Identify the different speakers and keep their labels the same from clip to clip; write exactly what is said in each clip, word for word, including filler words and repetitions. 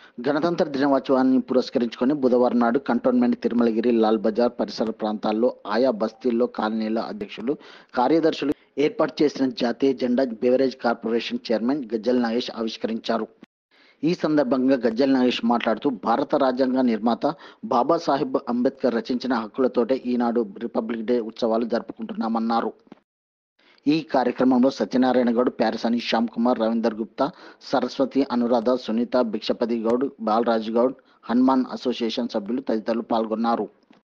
Speaker 1: గణతంత్ర దినోత్సవాన్ని పురస్కరించుకొని బుధవారం నాడు కంటోన్మెంట్ తిరుమలగిరి, లాల్ బజార్ పరిసర ప్రాంతాల్లో ఆయా బస్తీల్లో కాలనీల అధ్యక్షులు, కార్యదర్శులు ఏర్పాటు చేసిన జాతీయ జెండా beverage corporation chairman Gajjala Nagesh ఆవిష్కరించారు. ఈ సందర్భంగా గజ్జల నాగేష్ మాట్లాడుతూ, భారత రాజ్యాంగ నిర్మాత బాబాసాహెబ్ అంబేద్కర్ రచించిన హక్కులతోటే ఈనాడు రిపబ్లిక్ డే ఉత్సవాలు జరుపుకుంటున్నామన్నారు. ఈ కార్యక్రమంలో సత్యనారాయణ గౌడ్, ప్యారసాని శ్యామ్ కుమార్, రవీందర్ గుప్తా, సరస్వతి, అనురాధ, సునీత, భిక్షపతి గౌడ్, బాలరాజ్ గౌడ్, హనుమాన్ అసోసియేషన్ సభ్యులు తదితరులు పాల్గొన్నారు.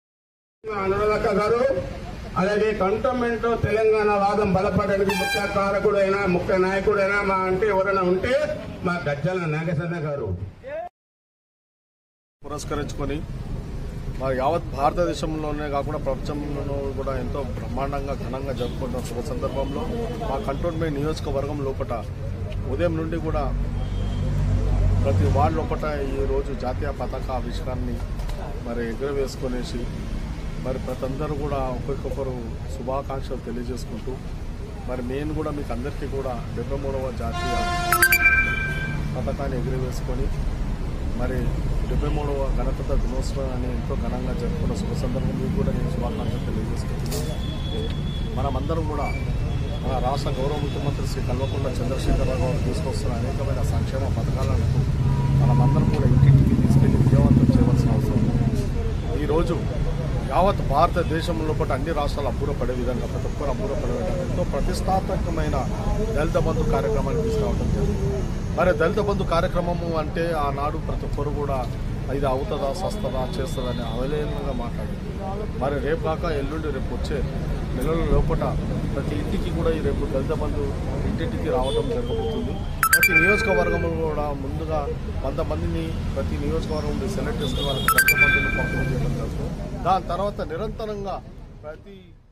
Speaker 2: అలాగే కంటోన్మెంట్ తెలంగాణ వాదం బలపడడానికి ముఖ్య కారకుడైన ముఖ్య నాయకుడైనా మా అంటే ఎవరైనా ఉంటే మా గజ్జల నాగేశన్న గారు.
Speaker 3: పురస్కరించుకొని మా యావత్ భారతదేశంలోనే కాకుండా ప్రపంచంలో కూడా ఎంతో బ్రహ్మాండంగా ఘనంగా జరుపుకుంటున్న శుభ సందర్భంలో మా కంటోన్మెంట్ నియోజకవర్గం లోపల ఉదయం నుండి కూడా ప్రతి వార్డు లోపల ఈరోజు జాతీయ పతాక ఆవిష్కరణని మరి ఎగురవేసుకునేసి మరి ప్రతి అందరూ కూడా ఒకరికొకరు శుభాకాంక్షలు తెలియజేసుకుంటూ మరి నేను కూడా మీకు అందరికీ కూడా డెబ్బై మూడవ జాతీయ పథకాన్ని ఎగురవేసుకొని మరి డెబ్బై మూడవ గణతంత్ర దినోత్సవాన్ని ఎంతో ఘనంగా జరుపుకున్న శుభ సందర్భం మీకు కూడా నేను శుభాకాంక్షలు తెలియజేసుకుంటున్నాను. మనమందరం కూడా మన రాష్ట్ర గౌరవ ముఖ్యమంత్రి శ్రీ కల్వకుంట్ల చంద్రశేఖరరావు గారు తీసుకొస్తున్న అనేకమైన సంక్షేమ పథకాలను మనమందరం కూడా ఇంటింటికి తీసుకెళ్లి విజయవంతం చేయవలసిన అవసరం ఉంది. ఈరోజు యావత్ భారతదేశం లోపల అన్ని రాష్ట్రాలు అబ్బురపడే విధంగా ప్రతి ఒక్కరు అబ్బురపడే విధంగా ఎంతో ప్రతిష్టాత్మకమైన దళిత బంధు కార్యక్రమాన్ని తీసుకురావడం జరిగింది. మరి దళిత బంధు కార్యక్రమము అంటే ఆనాడు ప్రతి ఒక్కరు కూడా ఇది అవుతుందా, సస్తుందా, చేస్తుందని అవలేనంగా మాట్లాడింది. మరి రేపు కాక ఎల్లుండి రేపు వచ్చే నెలల లోపల ప్రతి ఇంటికి కూడా ఈ రేపు దళిత బంధు ఇంటింటికి రావడం జరగబోతుంది. ప్రతి నియోజకవర్గంలో కూడా ముందుగా వంద మందిని ప్రతి నియోజకవర్గం సెలెక్ట్ చేసుకుని వాళ్ళకి దళిత బంధుని పంపిణీ చేయడం జరుగుతుంది. దాని తర్వాత నిరంతరంగా ప్రతి